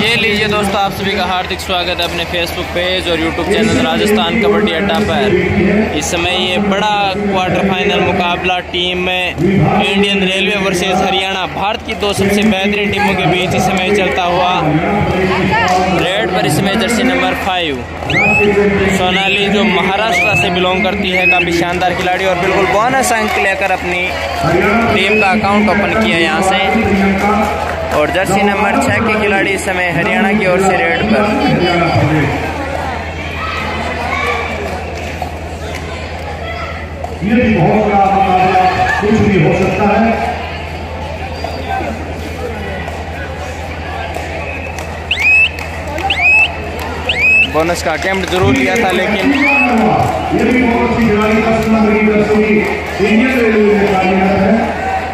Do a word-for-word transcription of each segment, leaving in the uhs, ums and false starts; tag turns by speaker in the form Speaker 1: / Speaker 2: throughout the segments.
Speaker 1: ये लीजिए दोस्तों, आप सभी का हार्दिक स्वागत है अपने फेसबुक पेज और यूट्यूब चैनल राजस्थान कबड्डी अड्डा पर। इस समय ये बड़ा क्वार्टर फाइनल मुकाबला टीम में Indian railway versus Haryana, Bharat की दो सबसे बेहतरीन टीमों के बीच इस समय चलता हुआ। रेड पर इस समय जर्सी नंबर फाइव सोनाली, जो महाराष्ट्र से बिलोंग करती है, काफ़ी शानदार खिलाड़ी और बिल्कुल बोनस अंक लेकर अपनी टीम का अकाउंट ओपन किया यहाँ से। और जर्सी नंबर छः के खिलाड़ी इस समय हरियाणा की ओर से रेड पर।
Speaker 2: ये भी बहुत बड़ा मुकाबला, कुछ भी हो सकता है।
Speaker 1: बोनस का अटेम्प्ट जरूर लिया था, लेकिन
Speaker 2: ये भी बहुत अच्छी खिलाड़ी का इंडियन रेलवे में कार्यरत है।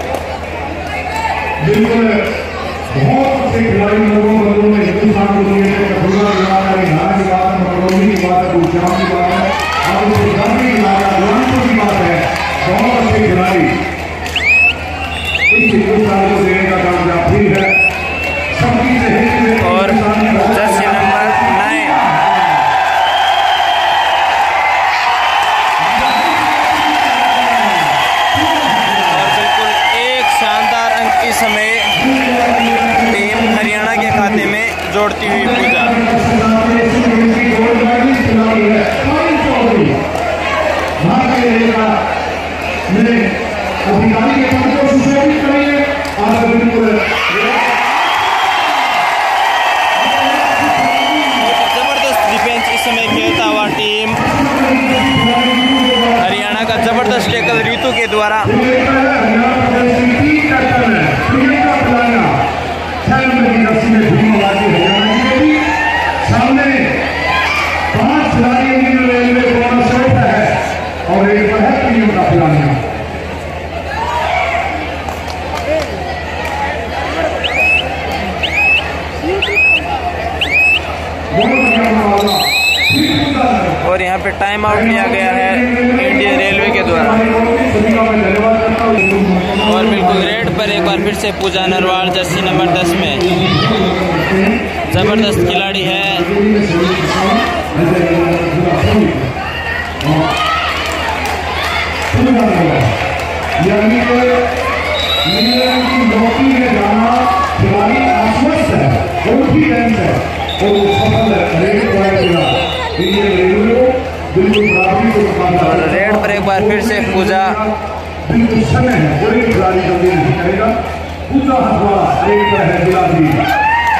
Speaker 2: बिल्कुल बहुत अच्छे खिलाड़ी लोगों बंदों में हिंदुस्तान को लिए कपूरा की बात है, हरियाणा की बात है, मकरौनी की बात है, गुजरात की बात है, और गुजराती की बात है, जौनपुर की बात है। बहुत अच्छे खिलाड़ी इस हिंदुस्तान को देने का काम जारी है। सबकी से
Speaker 1: और जर्सी नंबर नाइन और बिल्कुल एक शानदार अंक इस समय टीम हरियाणा के खाते में जोड़ती हुई पूजा। जबरदस्त डिफेंस इस समय खेलता हुआ टीम हरियाणा का, जबरदस्त टैकल ऋतु के द्वारा।
Speaker 2: सामने पांच खिलाड़ी इंडियन रेलवे बोनस है और एक पर है टीम का खिलाड़ी।
Speaker 1: और यहाँ पे टाइम आउट लिया गया है इंडियन रेलवे के द्वारा। और बिल्कुल रेड पर एक बार फिर से पूजा नरवाल जर्सी नंबर दस में, जबरदस्त खिलाड़ी है।
Speaker 2: यानी कि नौकरी में जाना खिलाड़ी आश्वस्त है, कॉन्फिडेंस है और वो सफल है।
Speaker 1: और रेड पर एक बार फिर से पूजा
Speaker 2: बिल्कुल समय है, कोई खिलाड़ी जल्दी नहीं करेगा। पूजा हथवा रेड पर है गुलाबी।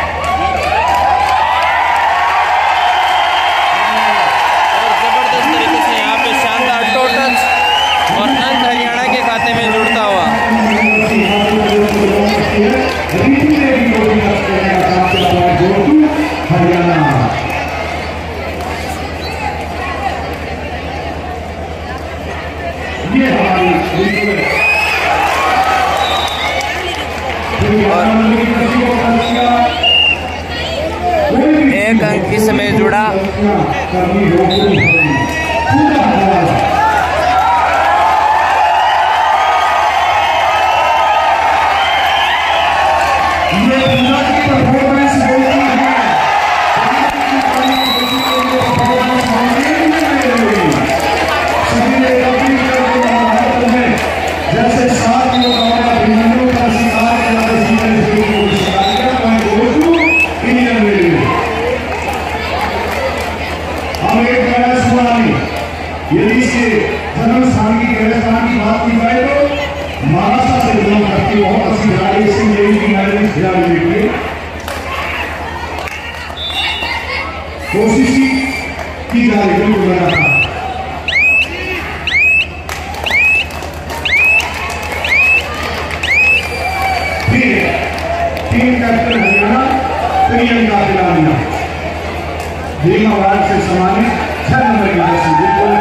Speaker 1: एक अंक इस समय जुड़ा।
Speaker 2: यदि इसके जन्म स्थान की गृहस्थान की बात की जाए तो महाराष्ट्र से बिलोंग करती बहुत अच्छी खिलाड़ी सिंह देवी की मैंने खिलाड़ी देखी, कोशिश की जा रही है लगातार। फिर टीम कैप्टन हरियाणा प्रियंका खिलाड़ी भीमा वार्ड से सम्मानित छह नंबर की जर्सी बिल्कुल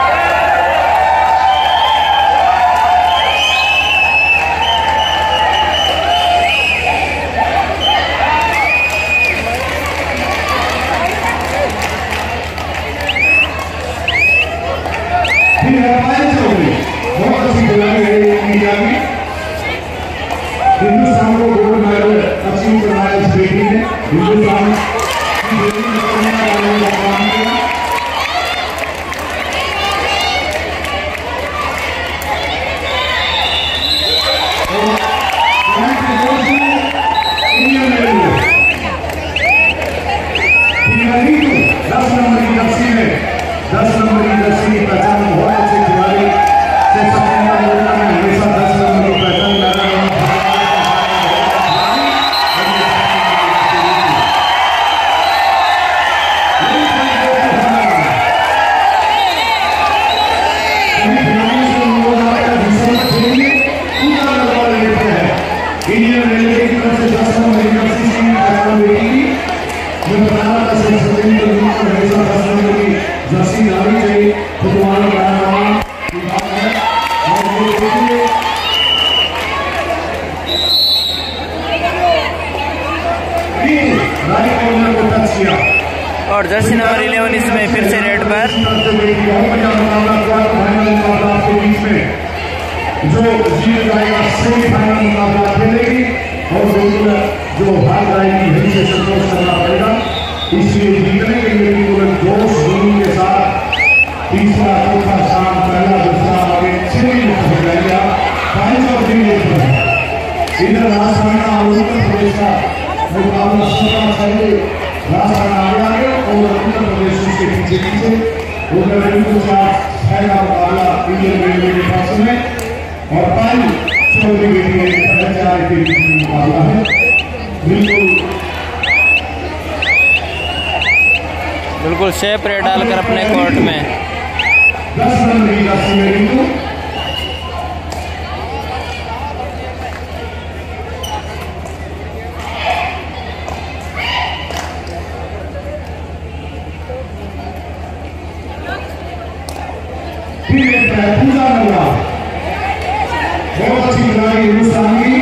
Speaker 2: बहुत अच्छी खिलाड़ी है इंडिया में। हिंदुस्तान को गोल्ड मेडल तस्लीम करवाया इस बेटी ने। हिंदुस्तान की बेटी ने काम किया। दस नंबर की जर्सी में दस नंबर की जर्सी की पहचान बहुत अच्छे खिलाड़ी से सचिन योजना में हमेशा दस नंबर की पहचान लगा इंडियन रेलवे की तरफ से दस नंबर की जर्सी की पहचान हुई मैं बताना था सर सचिन तेंदुलकर हमेशा दस नंबर की जर्सी डालनी चाहिए तो तुम्हारा बड़ा नाम विभाग है और ये देखिए राइट कॉर्नर को टच किया
Speaker 1: और जर्सी नंबर इलेवन इसमें फिर से रेड पर
Speaker 2: जो जीत जाएगा सेमीफाइनल मुकाबला खेलेगी और जो हार जाएगी वहीं से संतोष करना पड़ेगा। इसलिए जीतने के लिए पूरे जोश जुनून के साथ तीसरा चौथा स्थान पहला दूसरा आगे छह हो जाएगा पांच और तीन इधर राजस्थान और उत्तर प्रदेश का मुकाबला सत्रह पहले राजस्थान आगे आगे और उत्तर प्रदेश के पीछे पीछे उधर बिल्कुल साथ पहला मुकाबला इंडियन रेलवे के पास में और पाई चौधरी बेटी के बीच मुकाबला है। बिल्कुल
Speaker 1: बिल्कुल सेपरेट डालकर अपने कोर्ट में
Speaker 2: दस रन की राशि में रिंकू फिर एक पूजा होगा बहुत अच्छी खिलाड़ी हिंदुस्तान की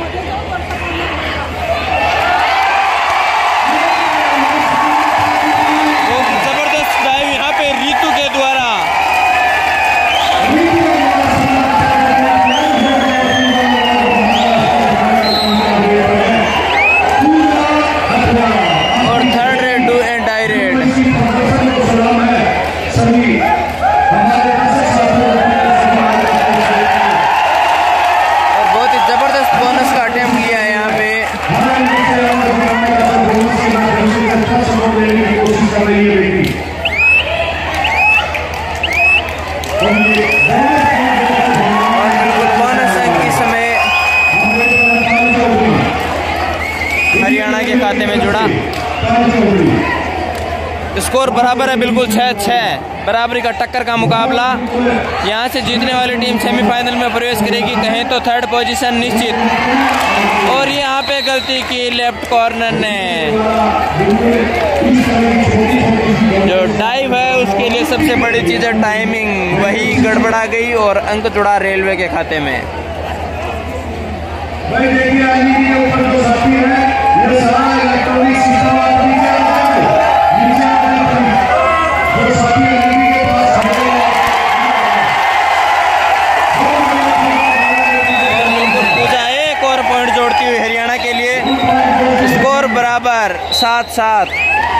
Speaker 1: जबरदस्त ड्राइव यहाँ पे रीतू के द्वारा और third raid do and die raid जबरदस्त बोनस का अटेम्प्ट किया है यहाँ पे और बिल्कुल बोनस अंक इस समय हरियाणा के खाते में जुड़ा। स्कोर बराबर है बिल्कुल छः छः बराबरी का टक्कर का मुकाबला। यहाँ से जीतने वाली टीम सेमीफाइनल में प्रवेश करेगी, कहें तो थर्ड पोजीशन निश्चित। और यहाँ पे गलती की लेफ्ट कॉर्नर ने, जो डाइव है उसके लिए सबसे बड़ी चीज़ है टाइमिंग, वही गड़बड़ा गई और अंक जुड़ा रेलवे के खाते में।
Speaker 2: भाई देखिए आईनी के ऊपर जो साथी है ये सारा इलेक्ट्रॉनिक सिस्टम जो साथी आईनी के पास
Speaker 1: बिल्कुल पूजा एक और पॉइंट जोड़ती हुई हरियाणा के लिए, स्कोर बराबर सात सात।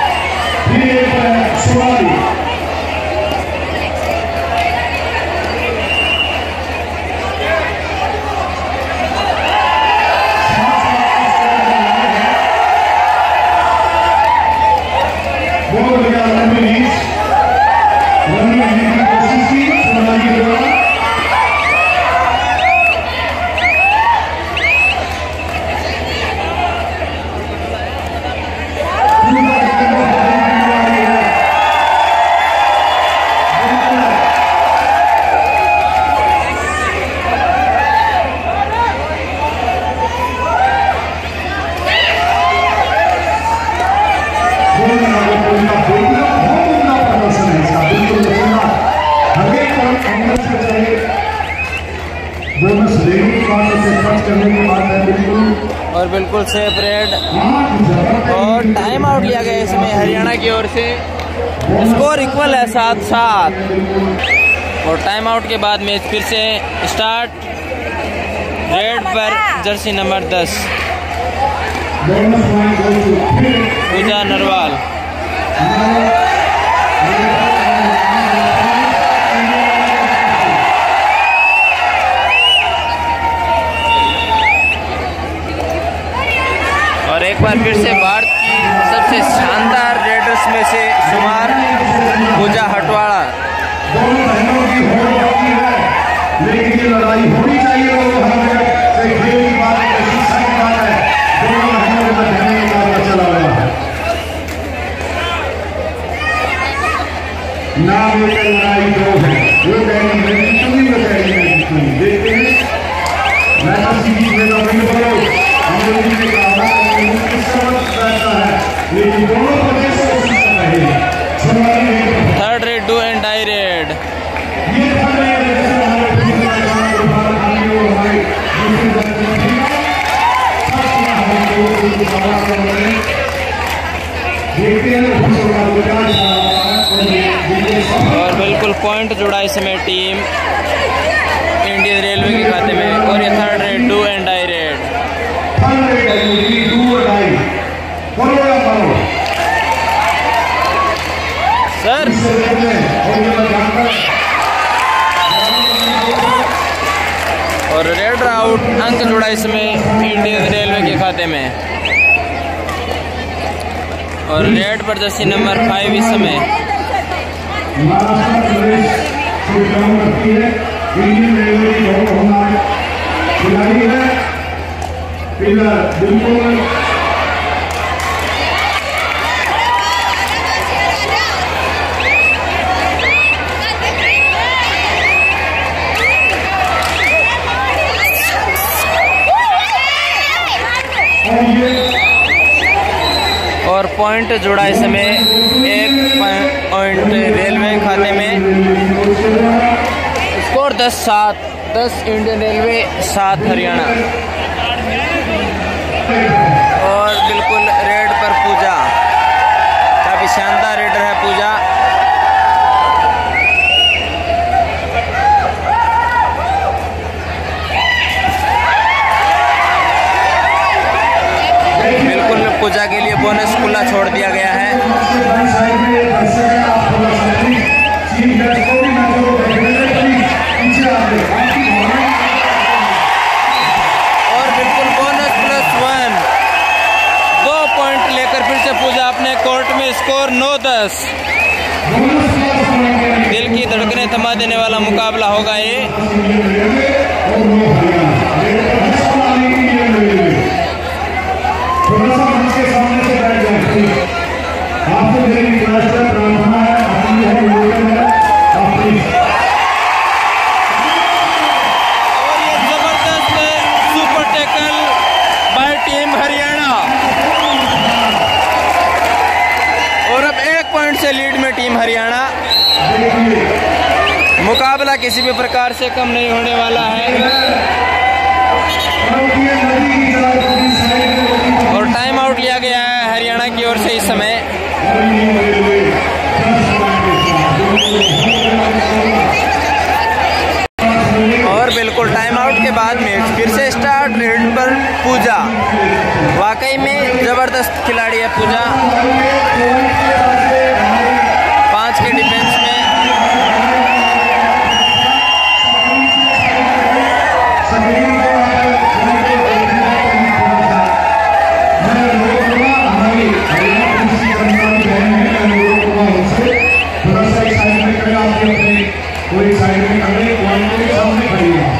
Speaker 1: और बिल्कुल सेफ रेड और टाइम आउट लिया गया इसमें हरियाणा की ओर से। स्कोर इक्वल है सात सात और टाइम आउट के बाद मैच फिर से स्टार्ट। रेड पर जर्सी नंबर दस। पूजा नरवाल। और एक बार फिर से भारत की सबसे शानदार रेडर्स में से शुमार पूजा हटवाड़ा।
Speaker 2: दोनों बहनों की होड़ होती है, लेकिन ये लड़ाई होनी चाहिए। लोग हर जगह से खेल की बात है, शिक्षा की बात है, दोनों बहनों के बहने का मुकाबला चला हुआ है। ना लेकर लड़ाई दो है, वो कहेंगे मैं जीतूंगी, वो कहेंगे मैं जीतूंगी। देखते हैं मैं किसी चीज में तो नहीं बोलो, हम लोग ने कहा किस समझ रहता है, लेकिन दोनों प्रदेश कोशिश कर रहे हैं।
Speaker 1: Third raid do and die raid. और बिल्कुल पॉइंट जुड़ा इसमें टीम इंडियन रेलवे के खाते में। और ये third raid do and die raid. Sir और रेड आउट अंक जुड़ा इसमें इंडियन रेलवे के खाते में। और रेड पर जर्सी नंबर फाइव इस समय और पॉइंट जुड़ा इसमें एक पॉइंट रेलवे खाते में। स्कोर दस सात, दस इंडियन रेलवे, सात हरियाणा। और बिल्कुल रेड पर पूजा, काफी शानदार रेडर है पूजा। बिल्कुल पूजा के लिए बोनस खुला छोड़ दिया गया है। और बिल्कुल बोनस प्लस वन, दो पॉइंट लेकर फिर से पूजा अपने कोर्ट में। स्कोर नौ दस। दिल की धड़कनें थमा देने वाला मुकाबला होगा ये।
Speaker 2: थोड़ा सा मंच के सामने से बैठ जाए। आपको मेरी रिक्वेस्ट है, प्रार्थना है, अपनी है, निवेदन है, अपनी।
Speaker 1: और ये जबरदस्त super tackle by team Haryana. और अब एक पॉइंट से लीड में टीम हरियाणा। मुकाबला किसी भी प्रकार से कम नहीं होने वाला है। और टाइम आउट लिया गया है हरियाणा की ओर से इस समय। और बिल्कुल टाइम आउट के बाद मैच फिर से स्टार्ट। रेड पर पूजा, वाकई में जबरदस्त खिलाड़ी है पूजा। पांच के डिफेंस में
Speaker 2: कोई साइड में खड़े, पॉइंट के सामने खड़ी है।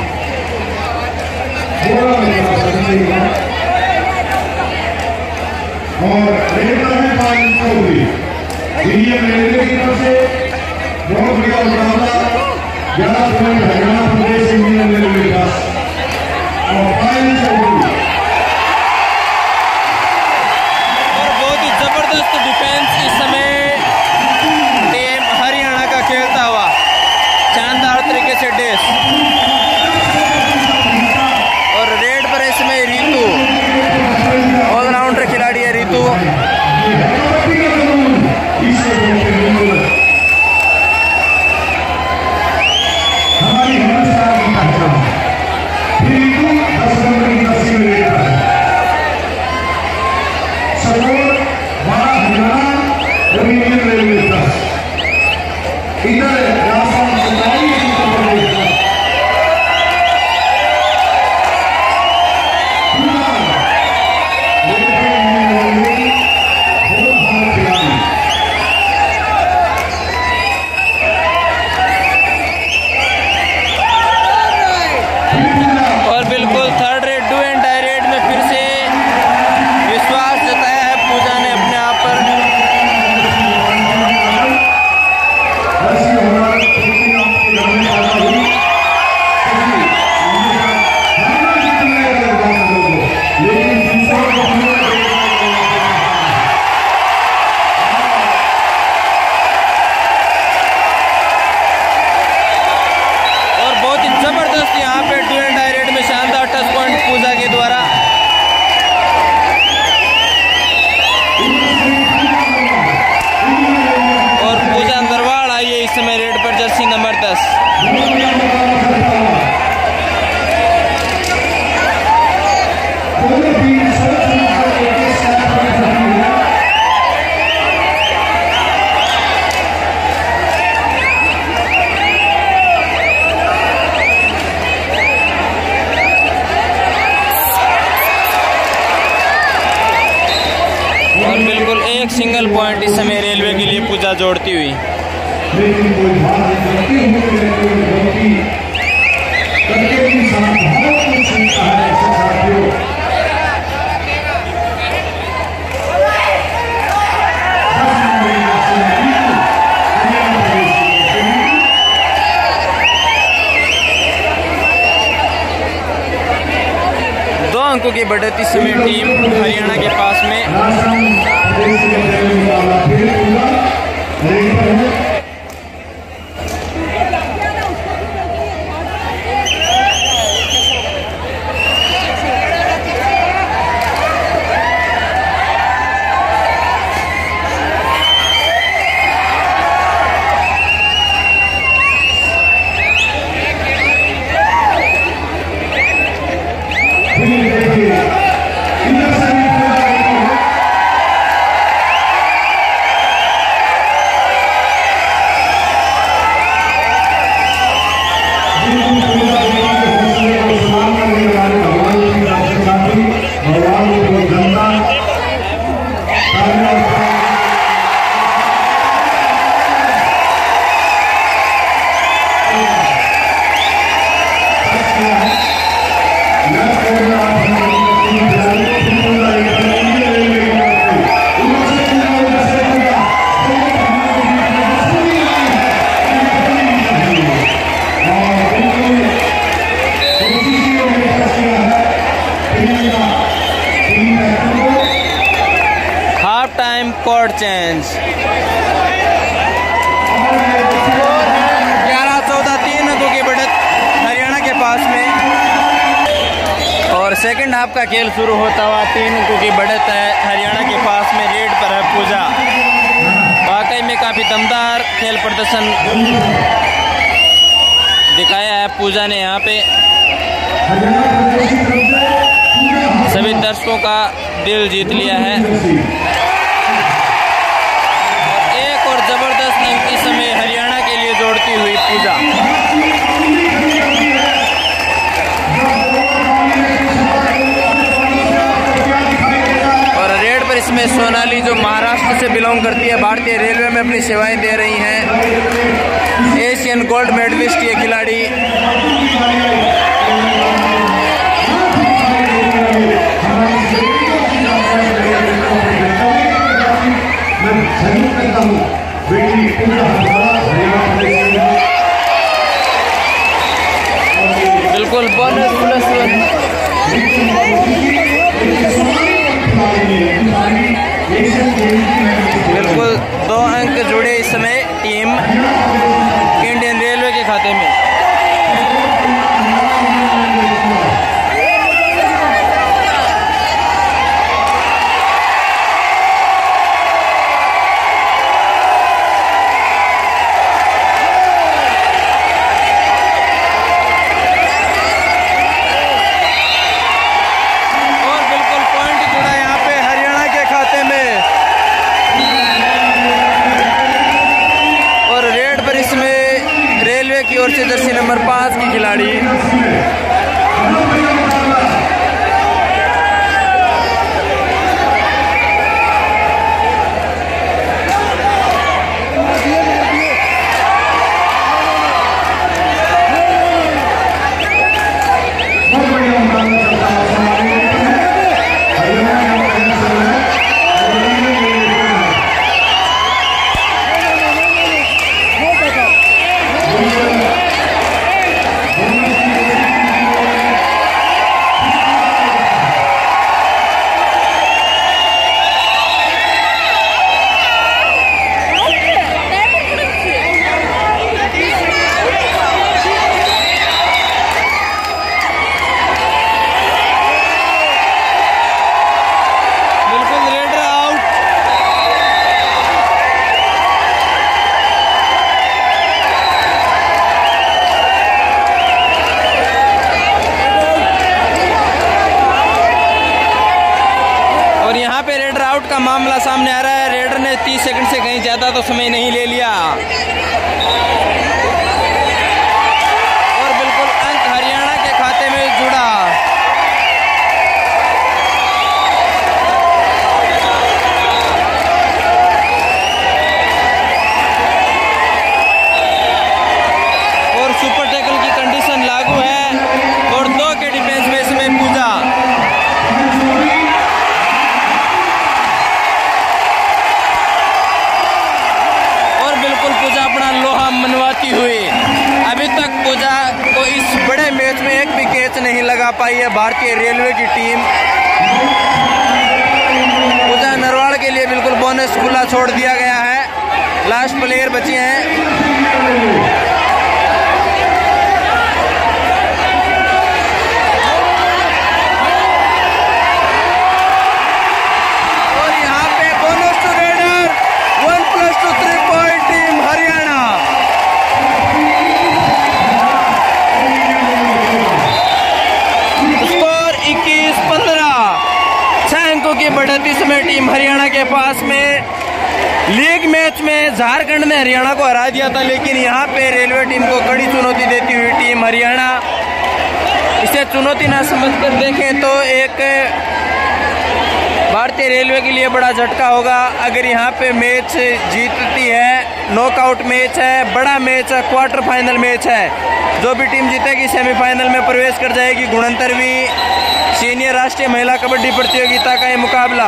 Speaker 2: और रेलवे में पाँच हो गई। इंडियन रेलवे की तरफ से बहुत बढ़िया मुकाबला, ग्यारह पॉइंट हरियाणा प्रदेश इंडियन रेलवे का। और पाँच हो गई।
Speaker 1: और बहुत ही जबरदस्त डिफेंस इस समय टीम हरियाणा का खेलता हुआ। शानदार तरीके से डेस। और रेड पर इसमें रीतू, ऑलराउंडर खिलाड़ी है रीतू।
Speaker 2: हमारी
Speaker 1: एक सिंगल पॉइंट इस समय रेलवे के लिए पूजा जोड़ती हुई।
Speaker 2: लेकिन कोई बात नहीं करती करके भी बहुत कुछ सुनता है ऐसे साथियों।
Speaker 1: दो अंकों की बढ़त इस समय टीम हरियाणा के पास में। Half time code change. ग्यारह चौदह तीन अंकों की बढ़त हरियाणा के पास में। और सेकंड हाफ का खेल शुरू होता हुआ तीन अंकों की बढ़त है हरियाणा के पास में। रेड पर है पूजा। वाकई में काफ़ी दमदार खेल प्रदर्शन दिखाया है पूजा ने यहाँ पे। सभी दर्शकों का दिल जीत लिया है। और एक और जबरदस्त अंक इस समय हरियाणा के लिए जोड़ती हुई पूजा। और रेड पर इसमें सोनाली जो महाराष्ट्र से बिलोंग करती है, भारतीय रेलवे में अपनी सेवाएं दे रही हैं, एशियन गोल्ड मेडलिस्ट ये खिलाड़ी। बिल्कुल बोनस प्लस वन। बिल्कुल दो अंक जुड़े इस समय टीम इंडियन रेलवे के खाते में। की ओर से जर्सी नंबर पाँच की खिलाड़ी का मामला सामने आ रहा है। रेडर ने तीस सेकंड से कहीं ज़्यादा तो समय नहीं ले लिया और बिल्कुल अंक हरियाणा के खाते में जुड़ा। होती हुई। अभी तक पूजा को इस बड़े मैच में एक भी कैच नहीं लगा पाई है भारतीय रेलवे की टीम। पूजा नरवाल के लिए बिल्कुल बोनस खुला छोड़ दिया गया है। लास्ट प्लेयर बचे हैं। की बढ़ती समय टीम हरियाणा के पास में। लीग मैच में झारखंड ने हरियाणा को हरा दिया था, लेकिन यहाँ पे रेलवे टीम को कड़ी चुनौती देती हुई टीम हरियाणा इसे चुनौती ना समझकर देखें तो एक भारतीय रेलवे के लिए बड़ा झटका होगा अगर यहाँ पे मैच जीतती है। नॉकआउट मैच है, बड़ा मैच है, क्वार्टर फाइनल मैच है। जो भी टीम जीतेगी सेमीफाइनल में प्रवेश कर जाएगी। गुणंतरवी सीनियर राष्ट्रीय महिला कबड्डी प्रतियोगिता का ये मुकाबला।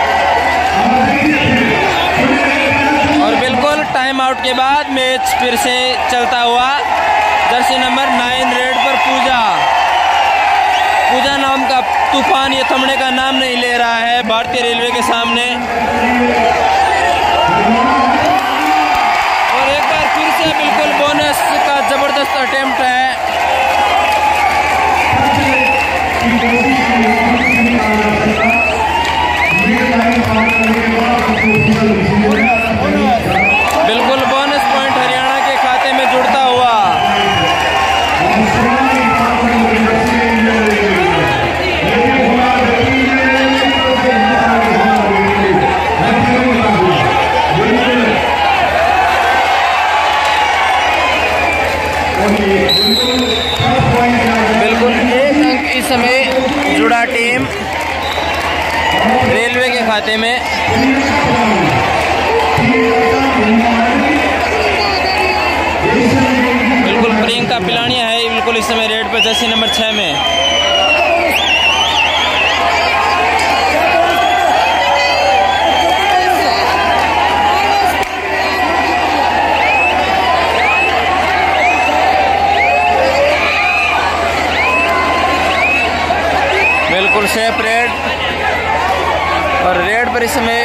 Speaker 1: और बिल्कुल टाइम आउट के बाद मैच फिर से चलता हुआ। जर्सी नंबर नाइन रेड पर पूजा पूजा नाम का तूफान ये थमने का नाम नहीं ले रहा है भारतीय रेलवे के सामने। और एक बार फिर से बिल्कुल बोनस का जबरदस्त अटेम्प्ट है। बिल्कुल बोनस पॉइंट हरियाणा के खाते में जुड़ता हुआ। बिल्कुल एक अंक इस समय जुड़ा टीम रेलवे के खाते में। बिल्कुल प्रियंका पिलानिया है बिल्कुल इस समय रेड पर जर्सी नंबर छह में। बिल्कुल सेफ रेड और रेड पर इस समय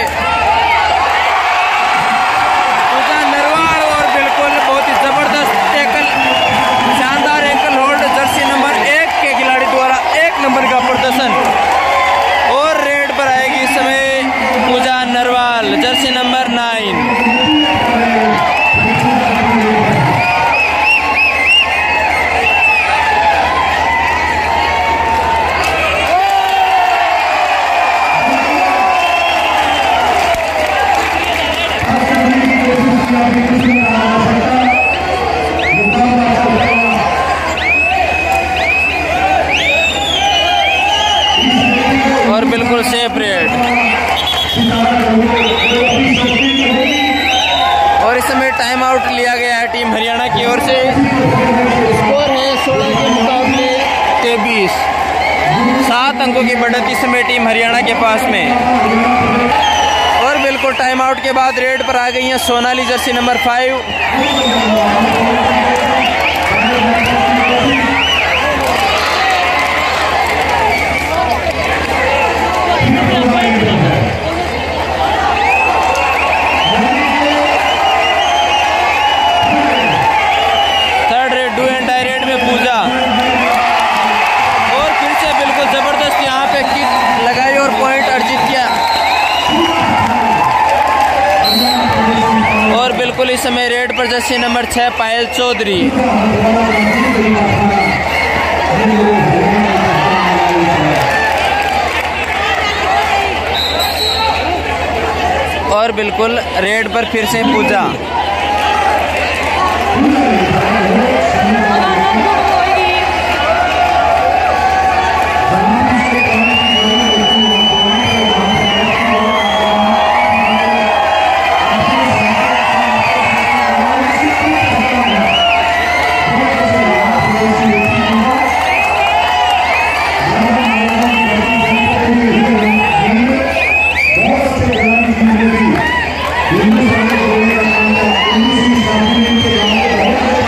Speaker 1: पूजा नरवाल और बिल्कुल बहुत ही जबरदस्त टैकल, शानदार एंकल होल्ड जर्सी नंबर एक के खिलाड़ी द्वारा एक नंबर का प्रदर्शन। और रेड पर आएगी इस समय Pooja Narwal jersey number nine. और बिल्कुल सेफ रेड। और इस समय टाइम आउट लिया गया है टीम हरियाणा की ओर से। स्कोर है सोलह के मुकाबले तेईस। सात अंकों की बढ़त इस समय टीम हरियाणा के पास में। और बिल्कुल टाइम आउट के बाद रेड पर आ गई है Sonali jersey number five. Third raid do and die raid में पूजा। और फिर से बिल्कुल जबरदस्त यहाँ पे किक लगाई और पॉइंट अर्जित किया। और बिल्कुल इस समय रेड पर जर्सी नंबर छह पायल चौधरी। और बिल्कुल रेड पर फिर से पूजा।
Speaker 2: Thank you.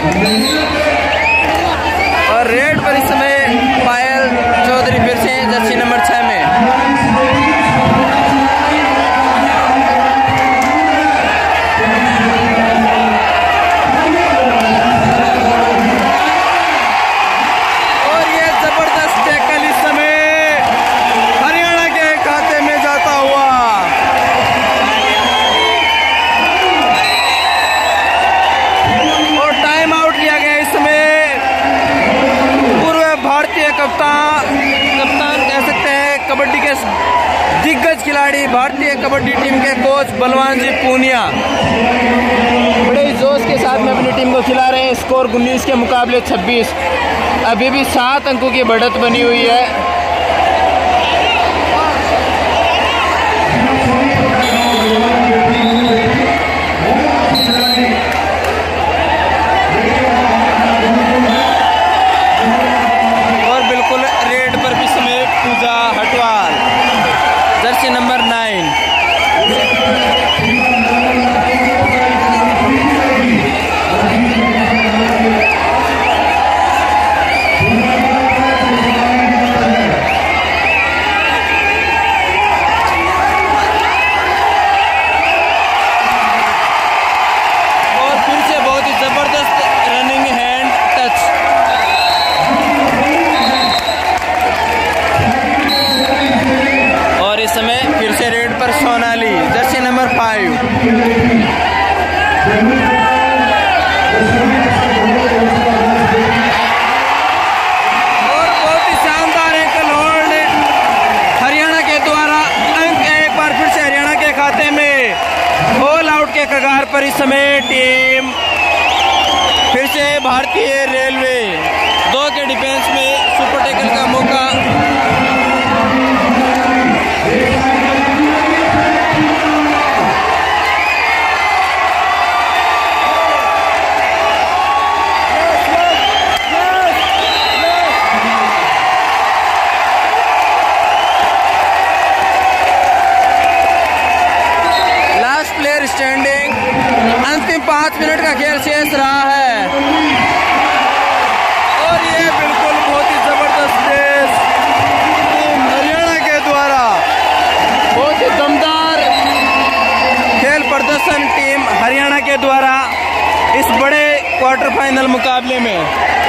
Speaker 1: और रेड पर इस समय पायल चौधरी फिर से जर्सी नंबर छह में। और ये जबरदस्त टैकल इस समय हरियाणा के खाते में जाता हुआ। और टाइम आउट लिया गया इस समय। पूर्व भारतीय कप्तान कप्तान कह सकते हैं कबड्डी के दिग्गज खिलाड़ी, भारतीय कबड्डी टीम के कोच बलवान जी पूनिया बड़े ही जोश के साथ में अपनी टीम को खिला रहे हैं। स्कोर उन्नीस के मुकाबले छब्बीस। अभी भी सात अंकों की बढ़त बनी हुई है। और बिल्कुल रेड पर भी समय Pooja Hatwal jersey number nine. कगार पर इस समय टीम फिर से भारतीय रेलवे दो के डिफेंस में सुपर टैकल का मौका। स्टैंडिंग अंतिम पांच मिनट का खेल शेष रहा है। और ये बिल्कुल बहुत ही जबरदस्त रेस टीम हरियाणा के द्वारा, बहुत ही दमदार खेल प्रदर्शन टीम हरियाणा के द्वारा इस बड़े क्वार्टर फाइनल मुकाबले में।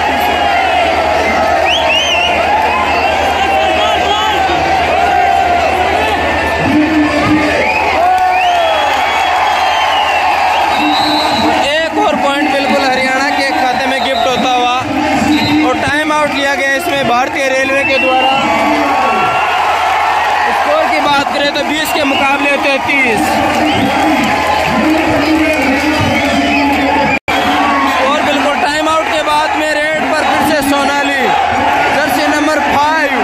Speaker 1: लिया गया इसमें भारतीय रेलवे के द्वारा। स्कोर की बात करें तो बीस के मुकाबले तैंतीस। और बिल्कुल टाइम आउट के बाद में रेड पर फिर से सोनाली जर्सी नंबर फाइव।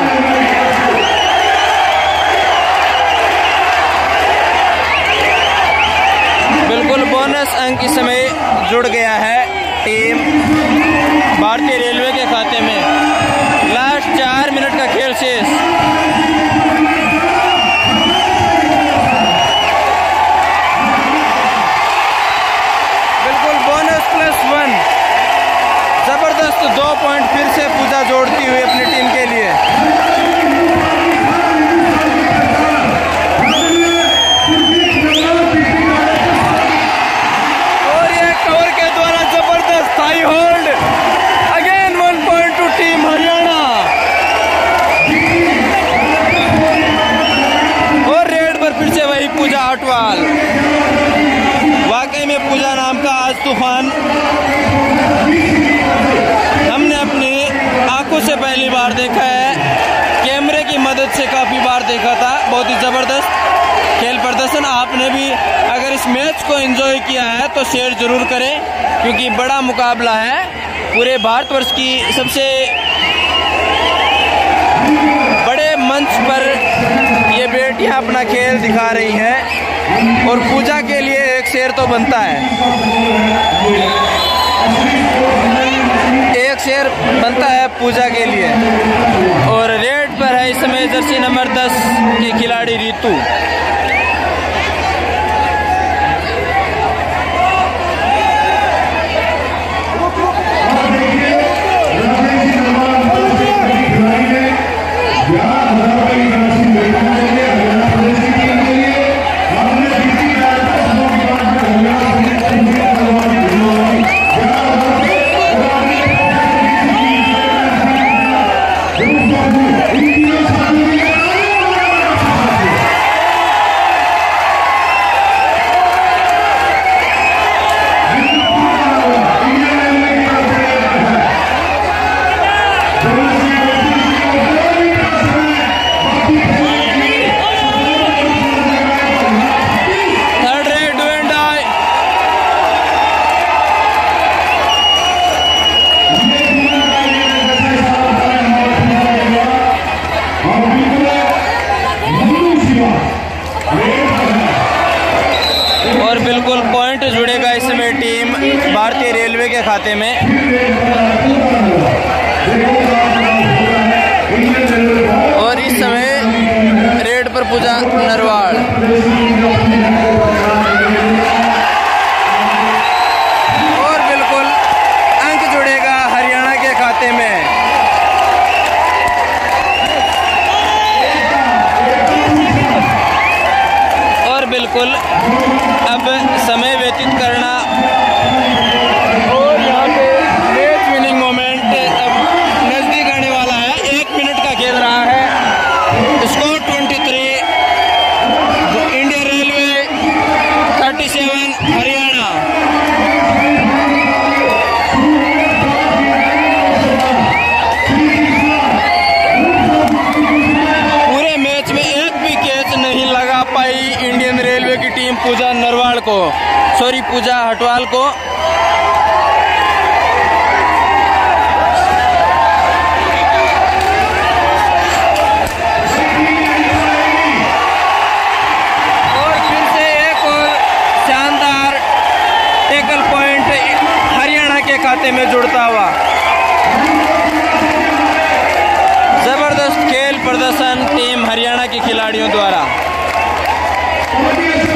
Speaker 1: बिल्कुल बोनस अंक इस समय जुड़ गया है टीम भारतीय रेलवे के खाते में। लास्ट चार मिनट का खेल शेष। बिल्कुल बोनस प्लस वन। जबरदस्त दो पॉइंट फिर से पूजा जोड़ती हुई अपनी टीम के लिए। और ये कवर के द्वारा जबरदस्त high hold. Again one point to team Haryana. और रेड पर फिर से वही पूजा हटवाल। वाकई में पूजा नाम का आज तूफान हमने अपनी आंखों से पहली बार देखा है। कैमरे की मदद से काफी बार देखा था। बहुत ही जबरदस्त खेल प्रदर्शन। आपने भी अगर इस मैच को एंजॉय किया है तो शेयर जरूर करें, क्योंकि बड़ा मुकाबला है। पूरे भारतवर्ष की सबसे बड़े मंच पर ये बेटियां अपना खेल दिखा रही हैं और पूजा के लिए एक शेर तो बनता है, एक शेर बनता है पूजा के लिए। और रेड पर है इस समय जर्सी नंबर दस की खिलाड़ी रितु। खाते में। और इस समय रेड पर पूजा नरवाल। और बिल्कुल अंक जुड़ेगा हरियाणा के खाते में। और बिल्कुल अब समय व्यतीत करना और यहाँ पे मैच विनिंग मोमेंट अब नजदीक आने वाला है। एक मिनट का खेल रहा है। Score twenty three Indian railway, thirty seven Haryana. पूरे मैच में एक भी कैच नहीं लगा पाई इंडियन रेलवे की टीम पूजा नरवाल को, सॉरी पूजा हटवाल को। और फिर से एक और शानदार टैकल पॉइंट हरियाणा के खाते में जुड़ता हुआ। जबरदस्त खेल प्रदर्शन टीम हरियाणा के खिलाड़ियों द्वारा।